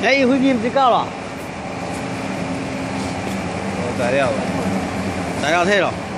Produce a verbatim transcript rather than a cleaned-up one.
哎，伊飞机唔是到了， 无材料， 材料退了。